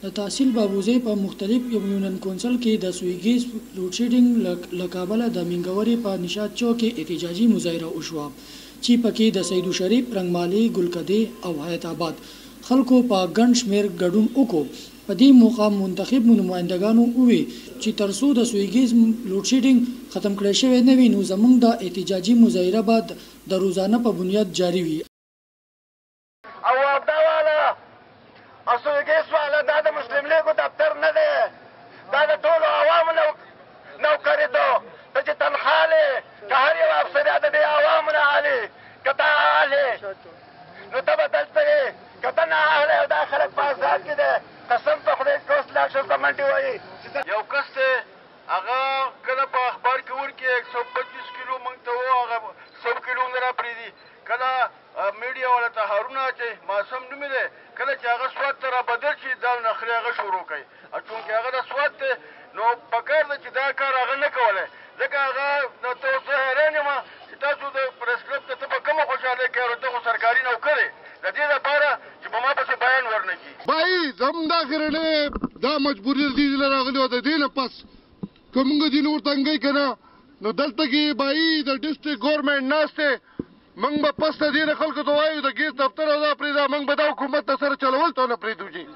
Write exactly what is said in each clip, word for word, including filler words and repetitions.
د تحصیل بابوزی په مختلف یونین کونسل کې د سویګیز لوډ شیډینګ له کابله د منګورې په نشاط چوک کې احتجاجي مظاهره وشوه چې پکې د سیدو شریف رنگمالي ګلکدې او حیات آباد خلکو په ګڼ شمېر ګډون وکړو. په دې موقع منتخب نمایندګانو وویل چې تر څو د سویګیز لوډ شیډینګ ختم کړی شوی نه وي نو زموږ د احتجاجي مظاهره به د روزانه په بنیاد جاري وي. او دا والا او سویګیز والا دا د مسلم لیګو دفتر نه دی، دا د ټولو عوامو نوکریدو ته چې تنخواه لې که هر یو افسر د دې عوامو نه اخلي که ته اخلې نو ته به دلته یې، که ته نه اخلې او دا خلک په آزاد کې دی قسم په خدای کوس لاک شل منډې وایي. یو کس دی هغه کله په اخبار کې ورکړي یک سو پچیس کیلو موږ ته و هغه سو کیلو نه راپرېږدي، کله میډیا والا ته هارونه اچوي معصوم نومې دی، کله چې هغه سوات ته رابدل شي دا نخرې هغه شروع کوي. چونکې هغه د سوات دی نو پکار ده چې دا کار هغه نه کولی، ځکه هغه ته زه حیران یم چې تاسو د پریس کلب ته ته په کومه خوشحالۍ کوې او ته خو سرکاري نوکر یې، د دې لپاره چې په ما پسې بیان ورنه کړي. بھائی زم دا خیرنې دا مجبوري دې له راغلي او د دې نه پس که موږ دې نور تنګی که نه نو دلته کې بھائی د ډسټرکټ ګورنمنټ ناست دی، موږ به پس د دې نه خلکو ته وایو د ګیس دفتر او دا پرېږده، موږ به دا حکومت ته سره چلول ته نه پرېږدو چې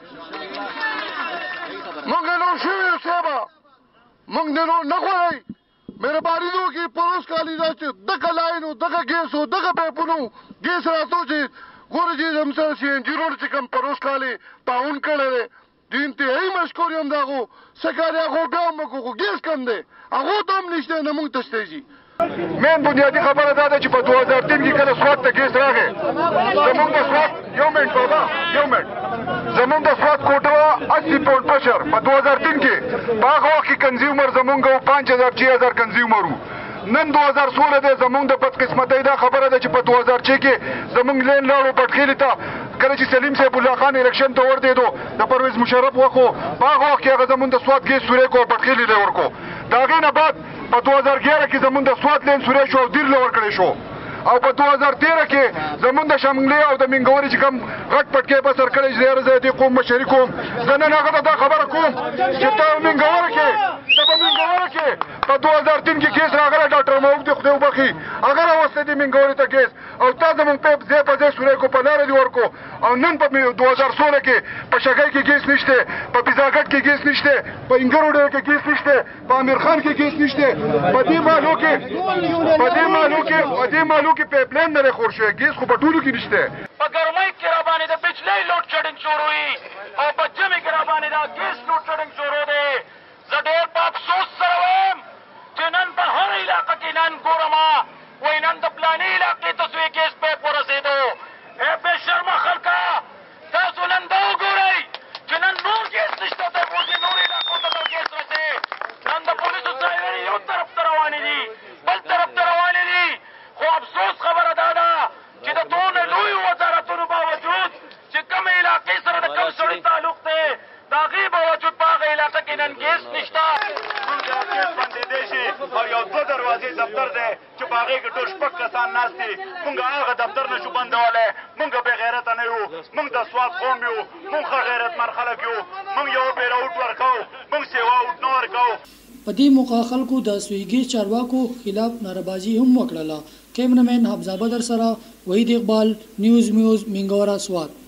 موږ نه نور شوي یو صاحبه موږ نه نور نه خوړی مهرباني دې وکړي پروس کالي دا چې دغه لاین و دغه ګیس و دغه پیپونو ګیس راتو چې ګوره چې زموږ سره سی این جي روډ چې کوم پروس کالي تعاون کړی دی د انتهایي مشکور یم د هغو څه کار یې هغو بیا هم وکړو خو ګیس کم دی هغو ته هم نشته نه موږ ته شته ځي. مین بنیادي خبره دا ده چې په دوه هزار تین کې کله سوات ته ګیس راغی زمونږ د سوات یو منټ بابا یو منټ زمونږ د سوات کوټه وه اسی پونډ پشر په دوه هزار تین کې په هغه وخت کې کنزیومر زمونږ و پانچ هزار چھ هزار کنزیومر و. نن دوه هزار سوله دی زمونږ د بدقسمتۍ دا خبره ده چې په دوه هزار چھ کې زمونږ لین لاړو پټخیلي ته کله چې سلیم صاحب الله خان الیکشن ته ورتېدو د پرویز مشرف وخت و په هغه وخت کې هغه زمونږ د سوات ګیس سوری کو پټخیلي له ورکو. د هغې نه بعد په دوه هزار ګیاره کې زمونږ د سوات لین سوری شو او دیر له ورکړی شو او په دوه هزار تیره کې زمونږ د شملې او د منګورې چې کوم غټ پټکې په سر کړی چې یاره زه د دې قوم مشري کوم زه نن هغه ته دا خبره کوم چې ته منګوره کې ته په منګوره کې په دوه هزار تین کې ګیس راغلی ډاکټر محمود دې خدای وبخي هغه راوستی دې منګورې ته ګیس او تا زمونږ پیپ ځای په ځای سوری کو په لاره دې ورکو او نن په دوه هزار سوله کې په شګۍ کې ګیس نشته، په بیزاګټ کې ګیس نشته، په انګرو ډېر کې ګیس نشته، په امیر خان کې ګیس نشته، په دې مالو کې په دې مالو کې په دې مالو کې پیپ لین نه خور شوی ګیس خو په ټولو کې نشته. په ګرمۍ کې را باندې د بجلۍ لوډ شیډینګ شروع وي او په ژمي کې را باندې دا ګیس لوډ شیډینګ شروع دی. زه ډېر په افسوس سره وایم چې نن په هر علاقه کې نن ګورم وایي نن د فلاني علاقې ته سوی ګیس پیپ ورسېدو. ای بې شرمه خلکه تاسو نن دا وګورئ چې نن نور ګیس نشته ته بوځي نور علاقو ته به ګیس رسې. نن د پولیسو ځایونه یو طرف ته روانې دي بل طرف ته روانې دي خو افسوس خبره دا ده چې د دونه لویو وزارتونو باوجود چې کومې علاقې سره د کوم سړي تعلق دی د هغې باوجود په هغه علاقه کې نن ګیس نشته. موږ دا ګیس بندېدی شي او یو دوه دروازې دفتر دی چې په هغې کې ټول شپږ کسان ناست دي موږ هغه دفتر نه شو بندولی. موږ بې غیرته نه یو، موږ د سوات قوم یو، موږ ښه غیرتمن خلک یو، موږ یو بیروټ ورکوو موږ سیوا اوټ نه ورکوو. په دې موقع خلکو د سویګیز چارواکو خلاف ناربازي هم وکړله. کیمرمین حمزه بدر سره وحید اقبال نیوز میوز منګورا سوات.